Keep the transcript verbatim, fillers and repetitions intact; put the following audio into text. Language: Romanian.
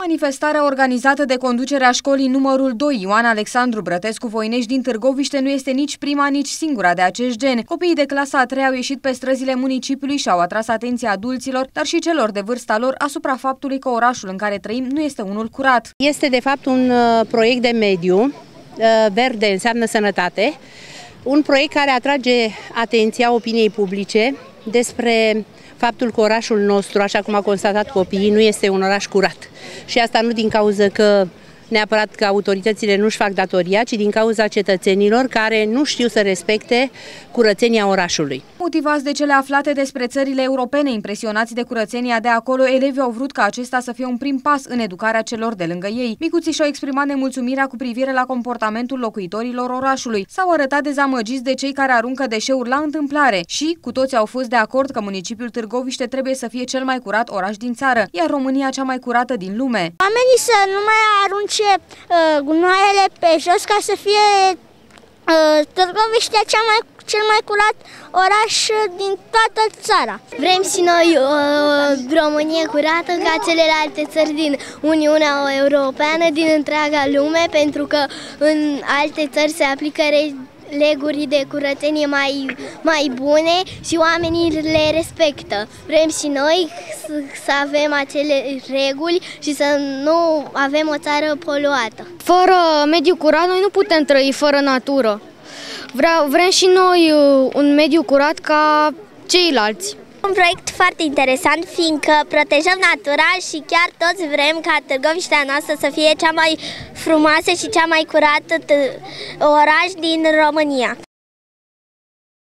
Manifestarea organizată de conducerea școlii numărul doi Ioan Alexandru Brătescu Voinești din Târgoviște nu este nici prima, nici singura de acest gen. Copiii de clasa a treia au ieșit pe străzile municipiului și au atras atenția adulților, dar și celor de vârsta lor, asupra faptului că orașul în care trăim nu este unul curat. Este de fapt un uh, proiect de mediu, uh, verde înseamnă sănătate, un proiect care atrage atenția opiniei publice despre faptul că orașul nostru, așa cum au constatat copiii, nu este un oraș curat. Și asta nu din cauza că neapărat că autoritățile nu-și fac datoria, ci din cauza cetățenilor care nu știu să respecte curățenia orașului. Motivați de cele aflate despre țările europene, impresionați de curățenia de acolo, elevii au vrut ca acesta să fie un prim pas în educarea celor de lângă ei. Micuții și-au exprimat nemulțumirea cu privire la comportamentul locuitorilor orașului. S-au arătat dezamăgiți de cei care aruncă deșeuri la întâmplare și, cu toți au fost de acord că municipiul Târgoviște trebuie să fie cel mai curat oraș din țară, iar România cea mai curată din lume. Oamenii să nu mai arunce uh, gunoaiele pe jos ca să fie uh, Târgoviștea cea mai cel mai curat oraș din toată țara. Vrem și noi o Românie curată ca celelalte țări din Uniunea Europeană, din întreaga lume, pentru că în alte țări se aplică leguri de curățenie mai, mai bune și oamenii le respectă. Vrem și noi să, să avem acele reguli și să nu avem o țară poluată. Fără mediu curat noi nu putem trăi, fără natură. Vreau, vrem și noi un mediu curat ca ceilalți. Un proiect foarte interesant, fiindcă protejăm natura și chiar toți vrem ca Târgoviștea noastră să fie cea mai frumoasă și cea mai curată oraș din România.